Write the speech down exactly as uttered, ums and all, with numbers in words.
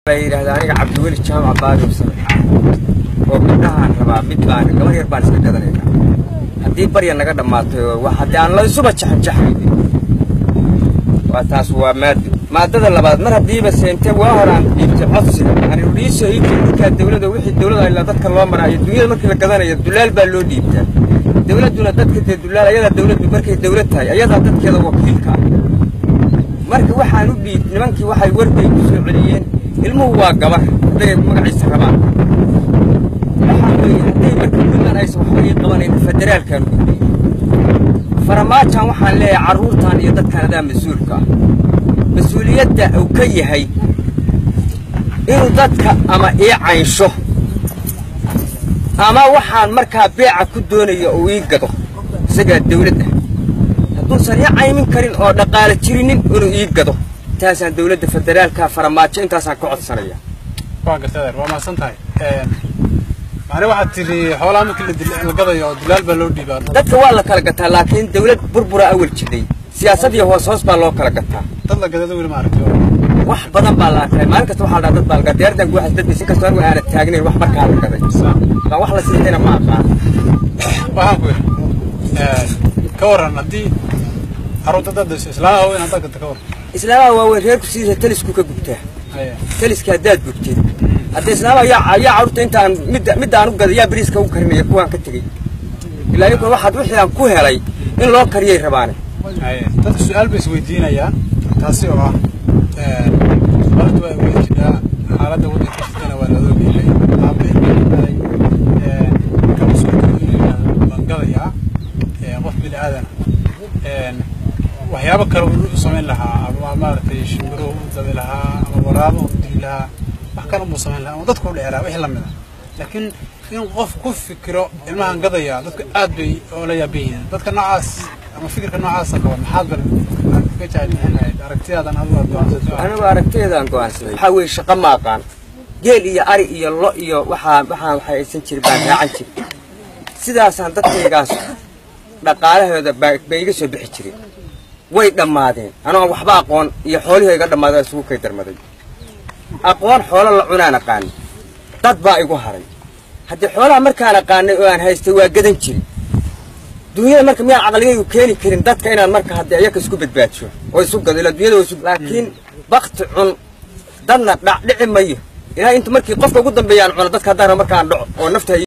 bayraahdaa aniga cabdiweli jaamac baadi usan oo midnahan rabaa mid baan gabar yar baan iska gadanayna haddii barya naga dhammaatay wax haddii aan la isuba jaxjaxay waa taas waa maado maadada labaad mar haddiiba seentay waa horaan dhiibtay codsiga aan Qiso iibinka dawladda wixii dawladda ay la dadka loo marayo dunyada markii la gadanayo dulaal baa loo dhiibtaa dawladuna dadka dulaal ayada dawladdu markay dawlad tahay ayada dadkeeda wakiilka marka waxaan u dhiib nimankii waxay warbay ku soo celiyeen ilmuhu waa gabar haday magaciisa rabaan waxaan leeyahay markii dunyada ay soo waxay qabanayeen federaalkan farmaajan waxaan leeyahay caruurtan iyo dadkan adaa mas'uulka mas'uuliyadda uu ka yahay inuu dadka ama ii caynsho ama waxaan markaa beeca ku doonayo oo ii gado isaga dawladda hadduu san ii caymin karin oo dhaqaale jirinin inuu ii gado taasaan dawladda federaalka farmaajo intaasaan ka codsanaya waa gartay waa ma santahay ee maana waxa tiri xoolaha markii la gadayo dulaal baa loo dhiibaa dadka waa la kala gataa laakiin dawlad burbura awal jiray siyaasadii hoos hoos baa loo kala gataa dad la gadado weli ma aragtay wax badan baa la arkay maalin kasta waxa la dad baa gadeerdan waxa dad si kasta oo aan taagnayn wax markaa la gaday ba wax la siiyayna ma aqaan waxaan ku ee ka waran hadii caruurta dad islaamaha oo inaan dadka ka waran islaamaha waa weyn reerku sidii talisku ka gubtaa taliska hadaad gubtay hadii islaamaha yaa yaa caruurta intaan mid mid aan u gaday yaa bariiska u karinay kuwaan ka tagay ilaa iyo waxa wixii aan ku helay in loo kariyay rabaan ay dad su'aal bay isweydiinayaan taasi oo ah ee martu ay weydiinaa xaaladda waddanka sidana waa la ogeeyay aabe ee ka soo bangalaya ee qof bil aadan ee waxyaabo kale uu sameyn lahaa ama maartay shimbiro uu dabi lahaa ama waraabo uu dili lahaa wax kale uu sameyn lahaa dadku u dheeraa wixii la mid ah laakiin in qof ku fikiro ilmahan gadaya dadka aad bay oo la yaabeen dadka noocaas ama fikirka noocaas ah maxaad bal ka jecelahay aragtiyadan anigu aragtiyadan go'aansaday waxa weey shaqo ma aqaan geel iyo ari iyo lo iyo waxa waxa waxa aysan jirin baan raacan jirin sidaas aan dadkaygaas dhaqaalahooda bay iga soo bixi jiray way dhamaadeen anoo waxba aqoon iyo xoolihii iga dhamaadeen isugu kay darmaday aqoon xoolo la cunaan aqaan dad baa igu haray haddii xoolaha markaan aqaanay oo aan haystay waa gadan jiray dunyada marka miyaan aqliga keeni karin dadka inaan marka hadii ayaga isku badbaadsho oo isu gado ila dunyada isu laakiin waqti cun dadna dhac dhici mayo ilaa inta markii qofka ugu dambeeyaan cuna dadka hadaan markaan dhaco oo nafta